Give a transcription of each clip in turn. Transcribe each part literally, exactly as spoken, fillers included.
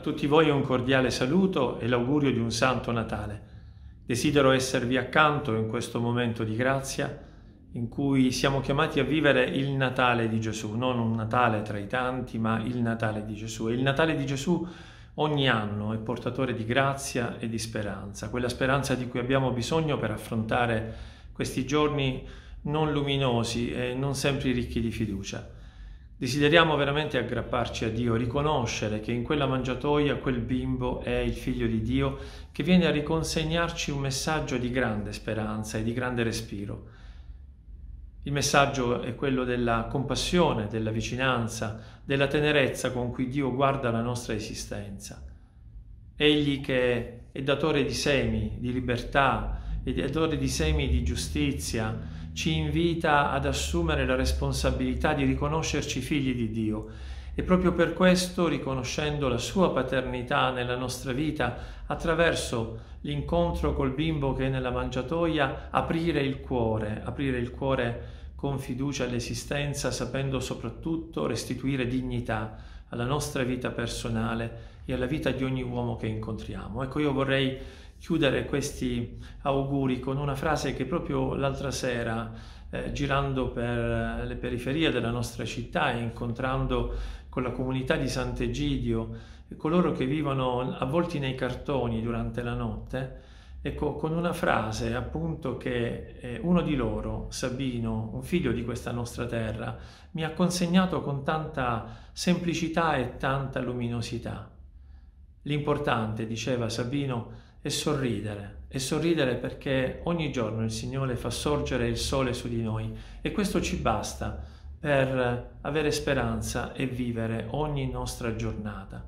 tutti voi un cordiale saluto e l'augurio di un Santo Natale. Desidero esservi accanto in questo momento di grazia in cui siamo chiamati a vivere il Natale di Gesù, non un Natale tra i tanti, ma il Natale di Gesù. E il Natale di Gesù ogni anno è portatore di grazia e di speranza, quella speranza di cui abbiamo bisogno per affrontare questi giorni non luminosi e non sempre ricchi di fiducia. Desideriamo veramente aggrapparci a Dio, riconoscere che in quella mangiatoia quel bimbo è il Figlio di Dio che viene a riconsegnarci un messaggio di grande speranza e di grande respiro. Il messaggio è quello della compassione, della vicinanza, della tenerezza con cui Dio guarda la nostra esistenza. Egli che è datore di semi, di libertà, è datore di semi di giustizia, ci invita ad assumere la responsabilità di riconoscerci figli di Dio e proprio per questo, riconoscendo la sua paternità nella nostra vita, attraverso l'incontro col bimbo che è nella mangiatoia, aprire il cuore, aprire il cuore con fiducia all'esistenza, sapendo soprattutto restituire dignità alla nostra vita personale e alla vita di ogni uomo che incontriamo. Ecco, io vorrei chiudere questi auguri con una frase che proprio l'altra sera, eh, girando per le periferie della nostra città e incontrando con la comunità di Sant'Egidio e coloro che vivono avvolti nei cartoni durante la notte, ecco, con una frase appunto che eh, uno di loro, Sabino, un figlio di questa nostra terra, mi ha consegnato con tanta semplicità e tanta luminosità. L'importante, diceva Sabino, è sorridere, è sorridere perché ogni giorno il Signore fa sorgere il sole su di noi e questo ci basta per avere speranza e vivere ogni nostra giornata.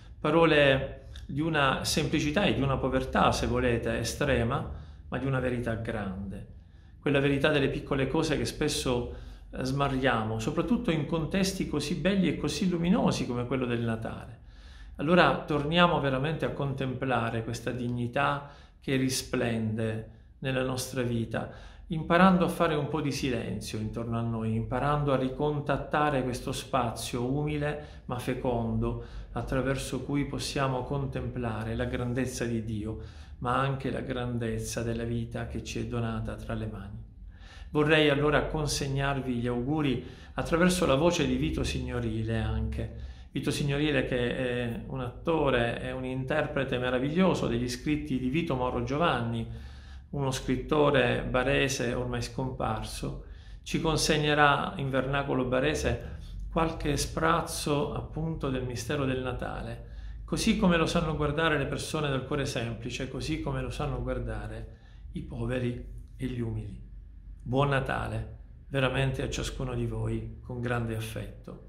Parole di una semplicità e di una povertà, se volete, estrema, ma di una verità grande. Quella verità delle piccole cose che spesso smarriamo, soprattutto in contesti così belli e così luminosi come quello del Natale. Allora torniamo veramente a contemplare questa dignità che risplende nella nostra vita, imparando a fare un po' di silenzio intorno a noi, imparando a ricontattare questo spazio umile ma fecondo attraverso cui possiamo contemplare la grandezza di Dio, ma anche la grandezza della vita che ci è donata tra le mani. Vorrei allora consegnarvi gli auguri attraverso la voce di Vito Signorile anche. Vito Signorile, che è un attore e un interprete meraviglioso degli scritti di Vito Mauro Giovanni, uno scrittore barese ormai scomparso, ci consegnerà in vernacolo barese qualche sprazzo appunto del mistero del Natale, così come lo sanno guardare le persone del cuore semplice, così come lo sanno guardare i poveri e gli umili. Buon Natale, veramente a ciascuno di voi, con grande affetto.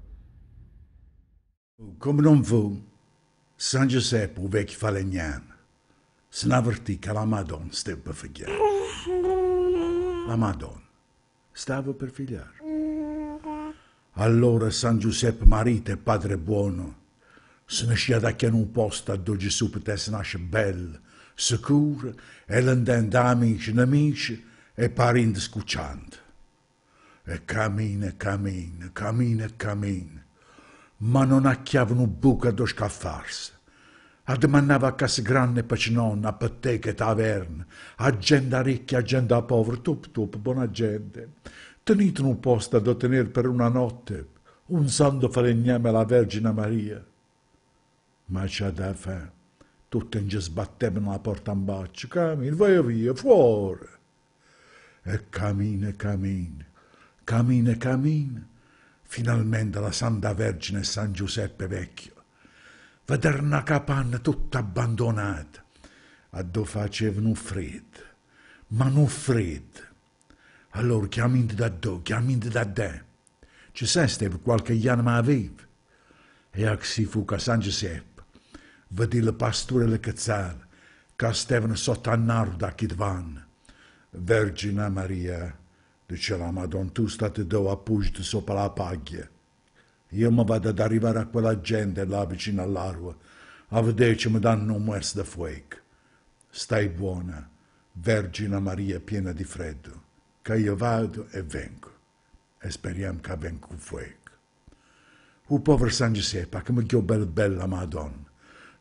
Come non fu, San Giuseppe, un vecchio falegname, se ne avvertì che la Madonna stava per figliare. La Madonna stava per figliare. Allora San Giuseppe, marito e padre buono, se ne scia da chiamare un posto dove Gesù potesse nascere bello, sicuro, e l'intende amici, nemici e parenti scuccianti. E cammina, cammina, cammina, cammina. Ma non acchiavano un buco da scaffarsi. A domandava a casa grande per nonna, a patteche, taverne, a gente ricca, a gente povera, tup tup, buona gente. Tenete un posto da tenere per una notte, un santo falegname alla Vergine Maria. Ma c'è da fare, tutti in sbattevano la porta in bacio, cammina, vai via, fuori. E cammina, cammina, cammina, cammina. Finalmente la Santa Vergine e San Giuseppe vecchio vedere una capanna tutta abbandonata, a dove facevano un freddo, ma non freddo. Allora chiamando da dove, chiamando da te, ci sai stava qualche anima aveva. E a si fu che San Giuseppe vede le pasture e le cazzate che stavano sotto a naro da chi vanno. Vergine Maria, dice la Madonna, tu state dove appoggi sopra la paglia. Io mi vado ad arrivare a quella gente là vicino all'acqua, a vedere se mi danno un muerto da fuoco. Stai buona, Vergine Maria piena di freddo, che io vado e vengo, e speriamo che venga con fuoco. O povero San Giuseppe, che mi chiò bella bella Madonna,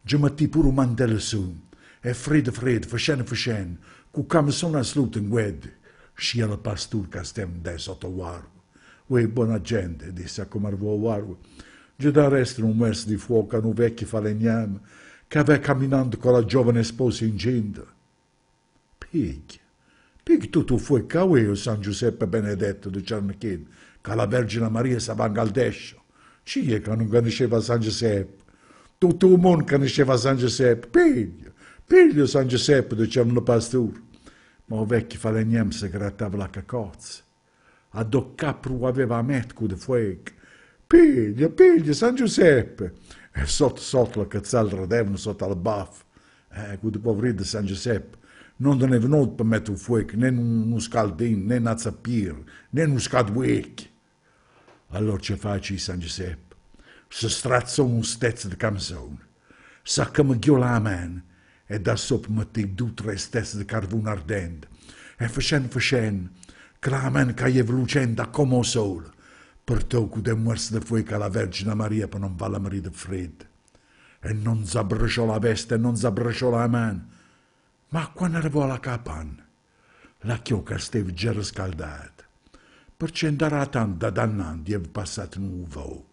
già metti pure un mantello su, e freddo freddo, facendo facendo, cu come sono a sluto in guardia, scia il pastore che stiamo da sotto guardo. Uè, buona gente, disse a come arrivò guardo, già da resto un verso di fuoco a un vecchio falegname, che aveva camminando con la giovane sposa in genda. Piglia, piglia tutto fuori che aveva San Giuseppe Benedetto di Ciarnechin, che la Vergine Maria stava in Galdescio. Ci è che non conosceva San Giuseppe. Tutto il mondo conosceva San Giuseppe. Piglia, piglia San Giuseppe, diceva il pastore. Ma il vecchio falegname si grattava la cacozza. A do capro aveva a metco di fuoco. Piglia, piglia San Giuseppe. E sotto sotto la cazzella radevano sotto al baffo. Eh, quel poverino di San Giuseppe non ne aveva venuto per mettere il fuoco, né uno scaldino, né una zappira, né uno scaldvecchio. Allora ci faccio San Giuseppe. Si strazzò un stezzo di camisone, s'accamaghiò la mano e da sopra metteva due o tre stezzi di carbone ardente. E facendo, facendo, che la mano caeva lucente come il sole, portò con dei morsi di fuoco alla Vergine Maria per non farla morire di freddo. E non si abbracciò la veste e non si abbracciò la mano. Ma quando arrivò alla capanna, la chiocca stava già riscaldata. Perché andare a tanto da dannanti aveva passato un uovo.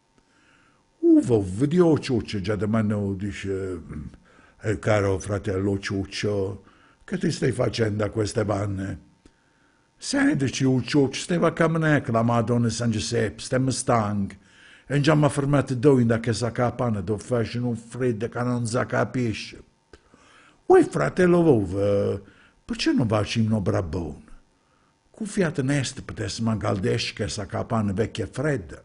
Uovo, di Ciuccio già domandò, dice, eh, caro fratello Ciuccio, che ti stai facendo a queste vanne? Sentici, Ciuccio, stava a camminare con la Madonna San Giuseppe, stiamo stanchi, e già mi ha fermato due da questa capanna dove faccio un freddo che non si capisce. Uè, fratello Uovo, perché non faccio un brabone? Cu fiat nest potesse mancare desce che sa capanna vecchia e fredda.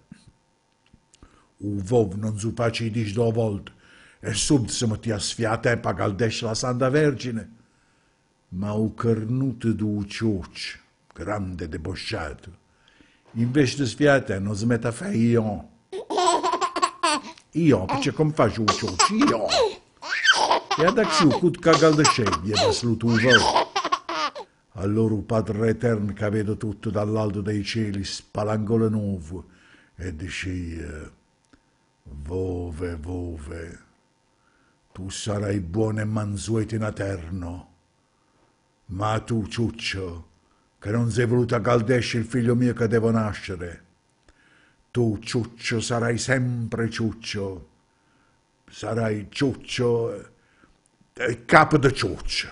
O vov non si face dici due volte e subito si metteva a sfiata e paga al desce la Santa Vergine. Ma o cornuto du cioccio, grande debosciato, invece di sfiata non si mette a fare io. Io, perché come faccio un cioccio? Io. E ad axi o cut cagal de sceglie da saluto o vov. Allora il Padre Eterno che vede tutto dall'alto dei cieli spalancò le nuove e diceva: Vove, vove, tu sarai buono e mansueto in eterno, ma tu, Ciuccio, che non sei voluto a Galdesce il figlio mio che devo nascere, tu, Ciuccio, sarai sempre Ciuccio, sarai Ciuccio e capo di Ciuccio.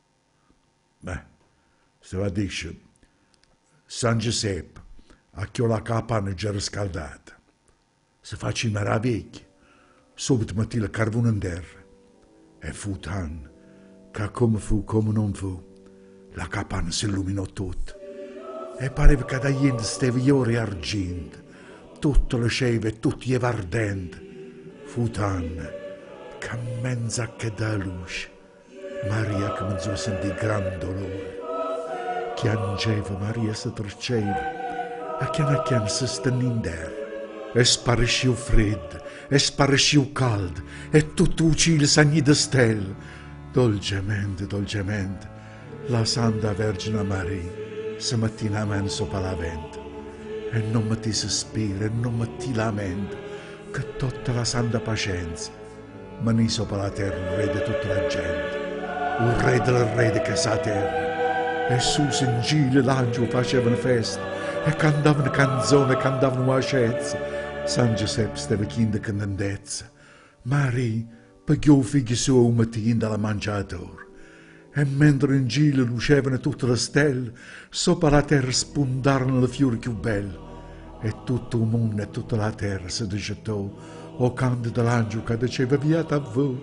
Beh, stava a dire, San Giuseppe, a chi la capanna già riscaldata, si faccia meraviglie, subito metti il carbone in terra, e fu tan, che come fu, come non fu, la capanna si illuminò tutta, e pareva che da niente stava iore argento, tutto le sceve e tutti era ardente, fu tan, che mezza che da luce, Maria cominciò a sentire gran dolore, piangeva Maria si torceva, a chiana chiana si stenne in terra, e sparisciu freddo, e sparisciu caldo, e tutto il cielo sagni di stelle. Dolcemente, dolcemente, la Santa Vergine Maria si mettì la mano sopra la venta, e non metti sospiro, e non metti lamento, che tutta la santa pazienza manì sopra la terra il re di tutta la gente, il re del re di questa terra. E su in giro l'angelo facevano festa, e cantavano canzoni, e cantavano ascezze. San Giuseppe stava chindo con tendezza. Maria pagò il figlio suo un mattino dalla mangiatore. E mentre in giro lucevano tutte le stelle, sopra la terra spuntarono le fiori più belle. E tutto il mondo e tutta la terra si degettò o canto dell'angelo che diceva viata a voi.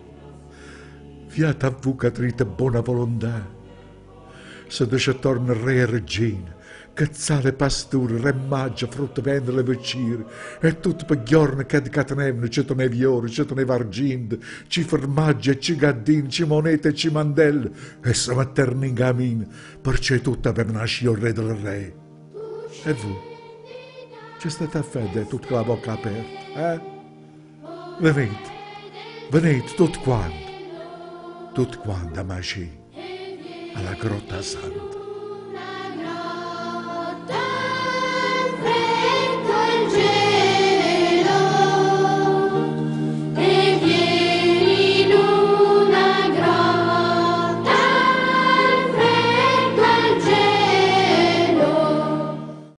Viata a voi che trite buona volontà. Si degettò il re e regina, cazzale pastore, re maggio, frutta vende le vicine, e tutto per giorni che catenevano, ci teneva oro, ci teneva argento, ci formaggi, ci gaddini, ci monete, ci mandelle, e si metterono in cammino, perché tutto per nascere il re del re. E voi? Ci state a fede tutta la bocca aperta, eh? Venite, venite tutti quanti, tutti quanti a Masci, alla Grotta Santa.